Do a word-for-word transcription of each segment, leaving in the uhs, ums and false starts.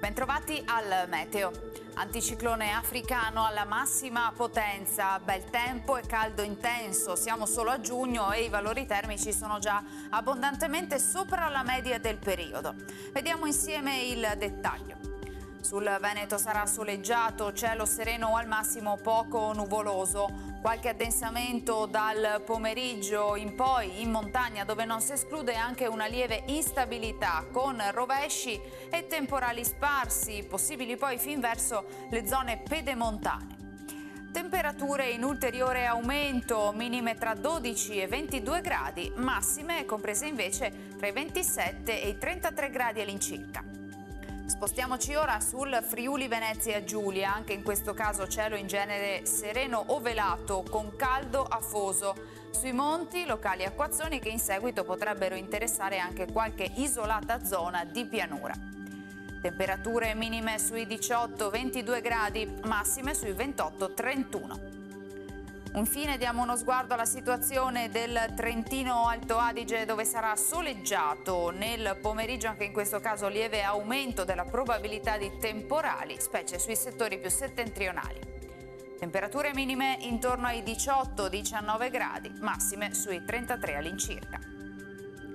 Bentrovati al meteo. Anticiclone africano alla massima potenza, bel tempo e caldo intenso. Siamo solo a giugno e i valori termici sono già abbondantemente sopra la media del periodo. Vediamo insieme il dettaglio. Sul Veneto sarà soleggiato, cielo sereno o al massimo poco nuvoloso. Qualche addensamento dal pomeriggio in poi in montagna, dove non si esclude anche una lieve instabilità con rovesci e temporali sparsi, possibili poi fin verso le zone pedemontane. Temperature in ulteriore aumento, minime tra dodici e ventidue gradi, massime comprese invece tra i ventisette e i trentatré gradi all'incirca. Spostiamoci ora sul Friuli Venezia Giulia, anche in questo caso cielo in genere sereno o velato con caldo afoso. Sui monti locali acquazzoni che in seguito potrebbero interessare anche qualche isolata zona di pianura. Temperature minime sui diciotto ventidue gradi, massime sui ventotto trentuno. Infine diamo uno sguardo alla situazione del Trentino Alto Adige, dove sarà soleggiato nel pomeriggio, anche in questo caso lieve aumento della probabilità di temporali, specie sui settori più settentrionali. Temperature minime intorno ai diciotto diciannove gradi, massime sui trentatré all'incirca.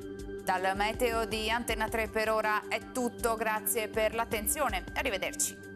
Dal meteo di Antena tre per ora è tutto, grazie per l'attenzione, arrivederci.